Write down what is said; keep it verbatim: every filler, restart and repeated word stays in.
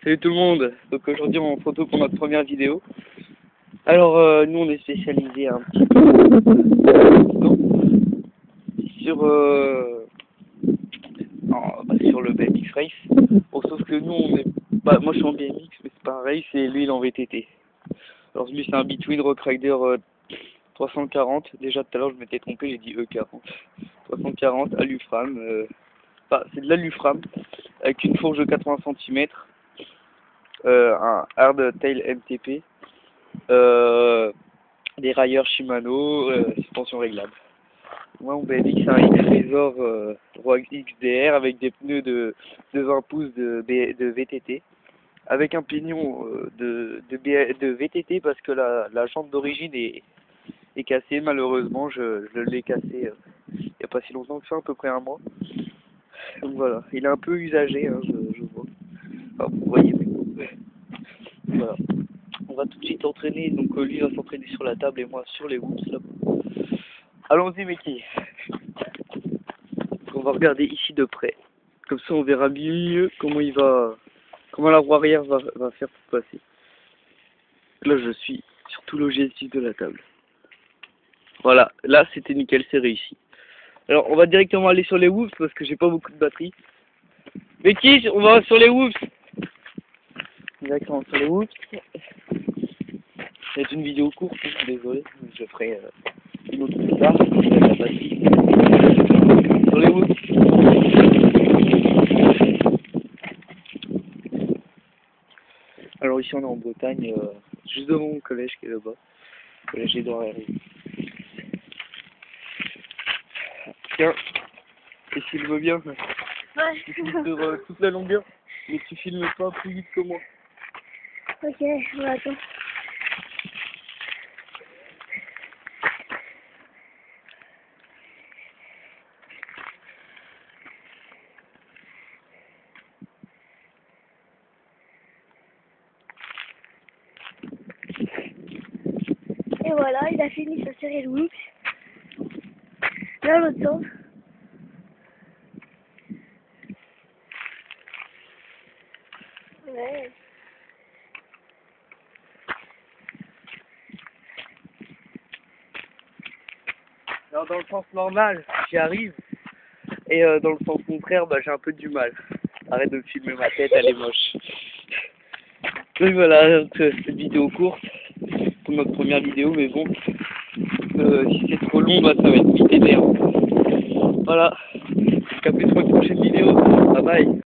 Salut tout le monde. Donc aujourd'hui on se retrouve pour notre première vidéo. Alors euh, nous on est spécialisé un petit peu sur euh, non, bah, sur le B M X Race. Bon, sauf que nous on est bah moi je suis en B M X mais c'est pas un race et lui il est en V T T. Alors lui c'est un Between Rock Rider euh, trois cent quarante. Déjà tout à l'heure je m'étais trompé, j'ai dit E quarante. trois cent quarante Alufram. Euh, bah, c'est de l'Alufram avec une fourche de quatre-vingts centimètres. Euh, un Hardtail M T P, euh, des railleurs Shimano, euh, suspension réglable. Moi mon B M X c'est un X-Trésor euh, trois X D R avec des pneus de, de vingt pouces de, B, de V T T, avec un pignon euh, de, de, B, de V T T parce que la, la jante d'origine est, est cassée malheureusement. Je, je l'ai cassé euh, il n'y a pas si longtemps que ça, à peu près un mois. Donc voilà, il est un peu usagé, hein, je, je vois. Enfin, vous voyez, mais voilà. On va tout de suite entraîner, donc euh, lui va s'entraîner sur la table et moi sur les whoops là-bas. Allons-y Mickey. On va regarder ici de près. Comme ça on verra mieux comment il va, comment la roue arrière va, va faire pour passer. Là je suis sur tout l'objectif de la table. Voilà, là c'était nickel, c'est réussi. Alors on va directement aller sur les whoops parce que j'ai pas beaucoup de batterie. Mickey, on va sur les whoops. Directement sur les whoops. C'est une vidéo courte, désolé, je ferai euh, une autre plus tard, avec la batterie. Sur les whoops. Alors ici on est en Bretagne, euh, juste devant mon collège qui est là-bas, le collège Édouard Herriot. Tiens, et s'il veut bien, ouais. Tu filmes sur euh, toute la longueur, mais tu filmes pas plus vite que moi. Ok, on va attendre. Et voilà, il a fini sa série de whoops. Là, l'autre sens. Ouais. Alors dans le sens normal, j'y arrive, et euh, dans le sens contraire, bah, j'ai un peu du mal. Arrête de me filmer ma tête, elle est moche. Donc voilà, donc, euh, cette vidéo courte, pour notre première vidéo, mais bon, euh, si c'est trop long, bah, ça va être vite énervant. Voilà, jusqu'à plus pour une prochaine vidéo, bye bye.